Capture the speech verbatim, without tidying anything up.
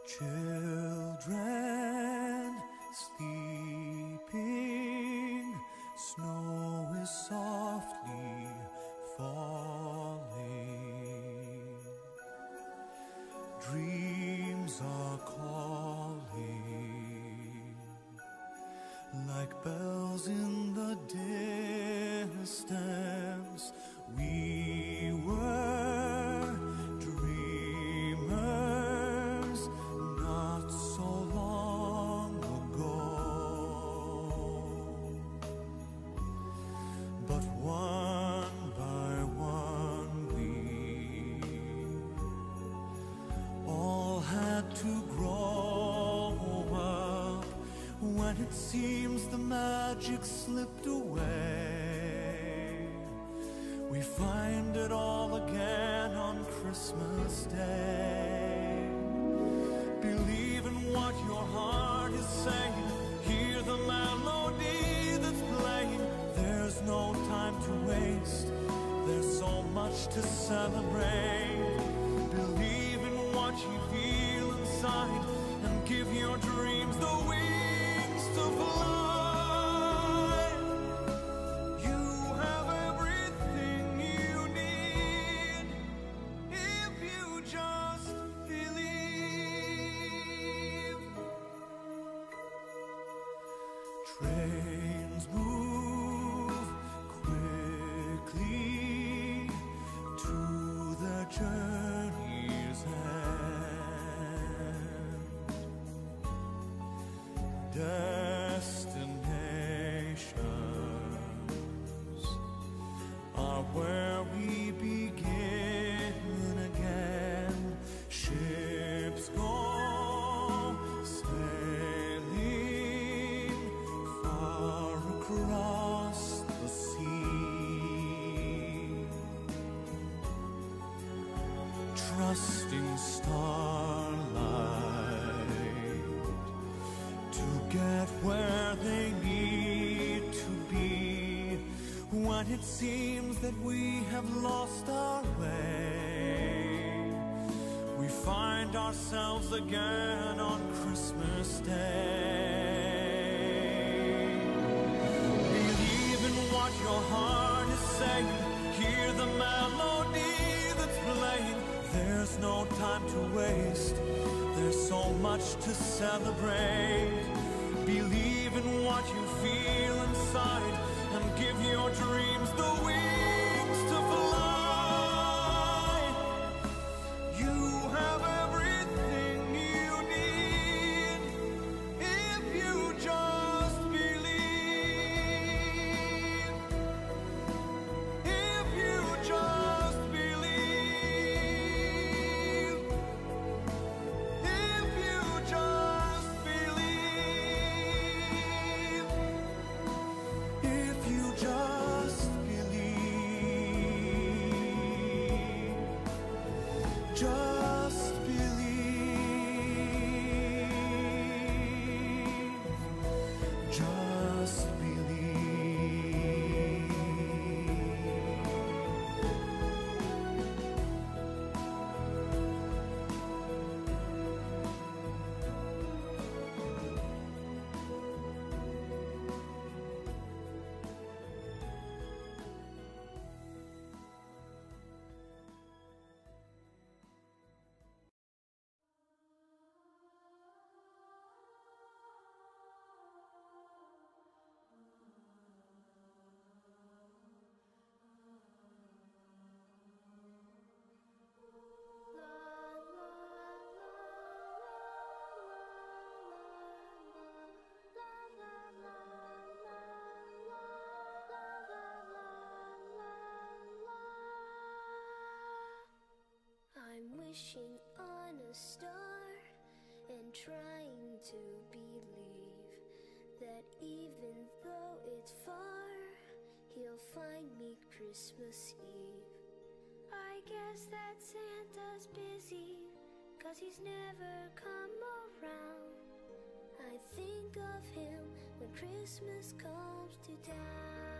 Children sleeping, snow is softly falling. Dreams are calling like bells in the distance. We were dreamers not so long ago, but one by one we all had to grow up. When it seems the magic slipped away, we find it all again on Christmas Day. Believe in what your heart is saying. Hear the melody that's playing. There's no time to waste. There's so much to celebrate. Believe in what you feel inside and give your dreams the wings to fly. You have everything you need if you just believe. Trains move quickly to their journey's end. Destinations are where we begin again. Ships go sailing far across the sea, trusting starlight to get where they need to be. When it seems that we have lost our way, we find ourselves again on Christmas Day. Believe in what your heart is saying. Hear the melody that's playing. There's no time to waste. There's so much to celebrate. Believe in what you feel inside and give your dreams the wings to fly. You have everything you need if you just believe. If you just believe. If you just believe. If you just believe. Just believe. Just believe. I'm wishing on a star and trying to believe that even though it's far, he'll find me Christmas Eve. I guess that Santa's busy, 'cause he's never come around. I think of him when Christmas comes to town.